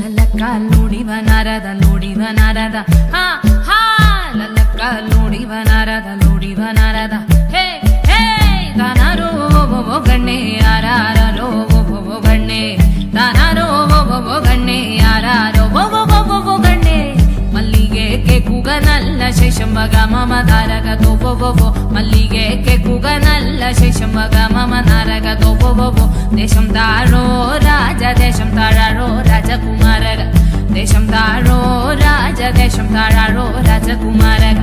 ಲಲಕ ಲೋಡಿ ಬನಾರದ ಹಾ ಹಾ ಲಲಕ ಲೋಡಿ ಬನಾರದ ಹೇ ಹೇ ತಾನಾರೋ ಗಣ್ಣೆ ಯಾರೋ ಗಣ್ಣೆ ತಾನಾರೋ ಗಣ್ಣೆ ಯಾರೋ ಗಣ್ಣೆ ಮಲ್ಲಿಗೆ ಕೆಕ್ಕುಗನಲ್ಲ ಶೇಷಂಬಗ ಮಮ ಧಾರಗ ತೋವೋ ಮಲ್ಲಿಗೆ ಕೆಕ್ಕುಗನಲ್ಲ ಶೇಷಂಬಗ ಮಮ ಧಾರಗ ತೋವೋ ದೇಶಂ ತಾರೋ ರಾಜ ದೇಶಂ ತಾರೋ ರಾಜಕುಮಾರಗ देशम तारो राजा देशम तारो राजकुमारग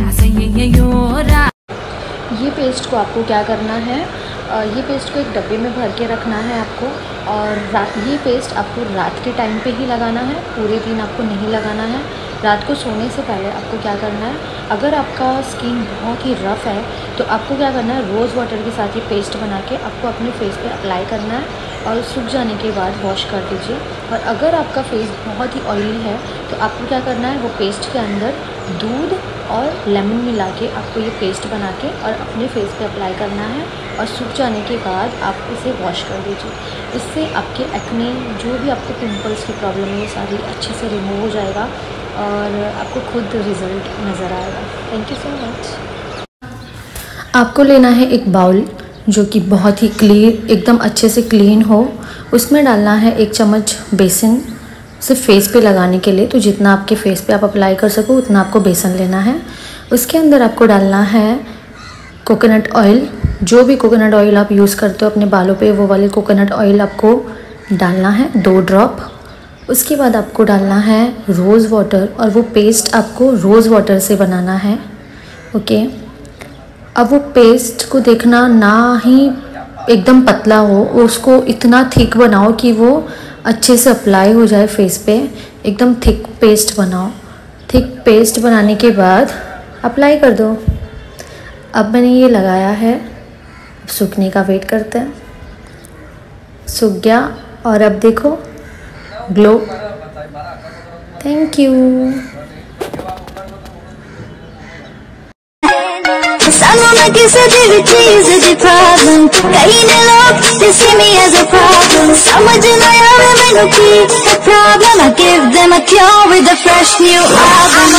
ये पेस्ट को आपको क्या करना है, ये पेस्ट को एक डब्बे में भर के रखना है आपको। और ये पेस्ट आपको रात के टाइम पे ही लगाना है, पूरे दिन आपको नहीं लगाना है। रात को सोने से पहले आपको क्या करना है, अगर आपका स्किन बहुत ही रफ़ है तो आपको क्या करना है, रोज़ वाटर के साथ ये पेस्ट बना के आपको अपने फेस पे अप्लाई करना है और सूख जाने के बाद वॉश कर दीजिए। और अगर आपका फेस बहुत ही ऑयली है तो आपको क्या करना है, वो पेस्ट के अंदर दूध और लेमन मिला के आपको ये पेस्ट बना के और अपने फेस पे अप्लाई करना है और सूख जाने के बाद आप इसे वॉश कर दीजिए। इससे आपके एक्ने, जो भी आपको पिंपल्स की प्रॉब्लम है, ये सारी अच्छे से रिमूव हो जाएगा और आपको खुद रिज़ल्ट नज़र आएगा। Thank you so much. आपको लेना है एक बाउल जो कि बहुत ही क्लीन, एकदम अच्छे से क्लीन हो। उसमें डालना है 1 चम्मच बेसन, सिर्फ फेस पे लगाने के लिए। तो जितना आपके फेस पे आप अप्लाई कर सको उतना आपको बेसन लेना है। उसके अंदर आपको डालना है कोकोनट ऑयल, जो भी कोकोनट ऑयल आप यूज़ करते हो अपने बालों पे, वो वाले कोकोनट ऑयल आपको डालना है 2 ड्रॉप। उसके बाद आपको डालना है रोज़ वाटर, और वो पेस्ट आपको रोज़ वाटर से बनाना है। ओके, अब वो पेस्ट को देखना ना ही एकदम पतला हो, उसको इतना थिक बनाओ कि वो अच्छे से अप्लाई हो जाए फेस पे। एकदम थिक पेस्ट बनाओ। थिक पेस्ट बनाने के बाद अप्लाई कर दो। अब मैंने ये लगाया है, सूखने का वेट करते हैं। सूख गया और अब देखो glow. Thank you. They see me as a problem. समझ ना आवे मैनू की है problem. I give them a cure with a fresh new album.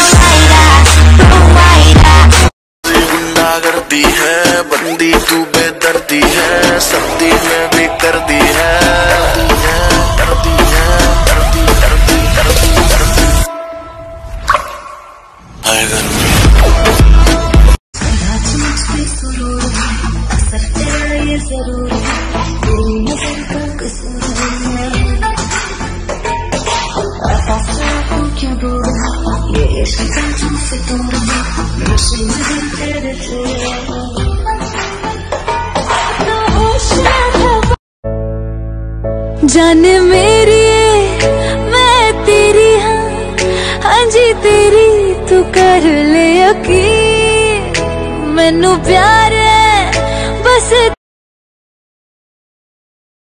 गुंडा करती है बंदी, तू बेदर्दी है, सर्दी में भी कर दी है, करती है, करती करती करती करती हाय गर्मी। जाने मेरी मैं तेरी, हाँ जी तेरी, तू कर ले यकीन, मैनू प्यार है बस।